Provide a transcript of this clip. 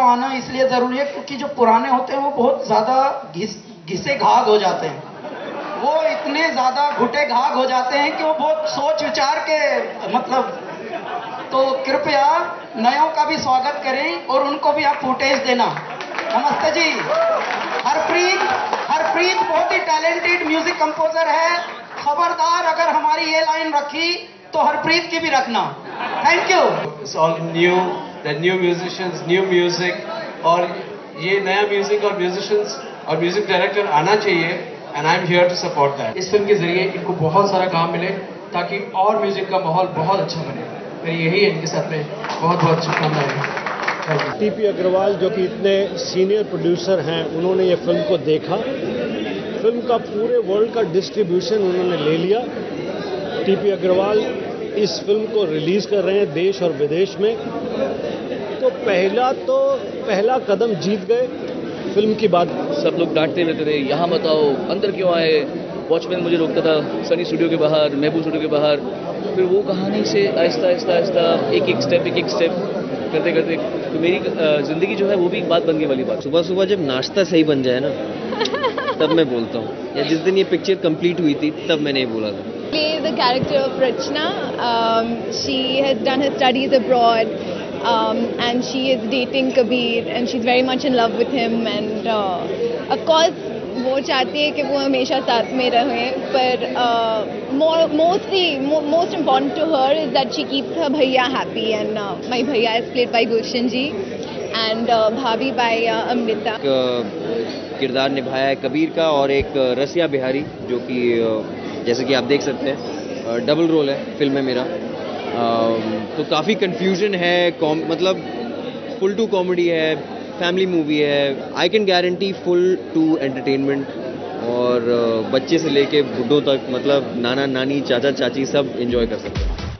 आना इसलिए ज़रूरी है क्योंकि जो पुराने होते हैं वो बहुत ज़्यादा घिसे घाग हो जाते हैं, वो इतने ज़्यादा घुटे घाग हो जाते हैं कि वो बहुत सोच विचार के मतलब, तो कृपया नयों का भी स्वागत करें और उनको भी आप फुटेज देना। नमस्ते जी। हरप्रीत बहुत ही टैलेंटेड म्यूजिक कंपोजर है, खबरदार अगर हमारी ये लाइन रखी तो हरप्रीत की भी रखना। Thank you. It's all new, the new musicians, new music, और ये नया म्यूजिक और म्यूजिशियंस और म्यूजिक डायरेक्टर आना चाहिए, and I'm here to support that। इस फिल्म के जरिए इनको बहुत सारा काम मिले ताकि और म्यूजिक का माहौल बहुत अच्छा बने। मेरी यही है इनके साथ में बहुत बहुत शुभकामनाएं। टीपी अग्रवाल जो कि इतने सीनियर प्रोड्यूसर हैं, उन्होंने ये फिल्म को देखा, फिल्म का पूरे वर्ल्ड का डिस्ट्रीब्यूशन उन्होंने ले लिया। टीपी अग्रवाल इस फिल्म को रिलीज़ कर रहे हैं देश और विदेश में, तो पहला कदम जीत गए फिल्म की बात। सब लोग डांटते रहते थे, यहाँ मत आओ, अंदर क्यों आए। वॉचमैन मुझे रोकता था सनी स्टूडियो के बाहर, महबूब स्टूडियो के बाहर। फिर वो कहानी से आहिस्ता एक एक स्टेप करते करते तो मेरी ज़िंदगी जो है वो भी एक बात बनने वाली बात। सुबह जब नाश्ता सही बन जाए ना तब मैं बोलता हूँ, या जिस दिन ये पिक्चर कंप्लीट हुई थी तब मैंने ये बोला था। The character of Rachna, she has done her studies abroad, and she is dating Kabir, and she's very much in love with him, and of course वो चाहती है कि वो हमेशा साथ में रहे, पर most important to her is that she keeps her bhaiya happy, and my bhaiya is played by Gulshan ji and bhabhi by Amrita। किरदार निभाया है कबीर का और एक रसिया बिहारी, जो कि जैसे कि आप देख सकते हैं डबल रोल है फिल्म में मेरा। तो काफ़ी कंफ्यूजन है, मतलब फुल टू कॉमेडी है, फैमिली मूवी है। I can guarantee full to entertainment, और बच्चे से लेके बुड्ढों तक, मतलब नाना नानी चाचा चाची सब एंजॉय कर सकते हैं।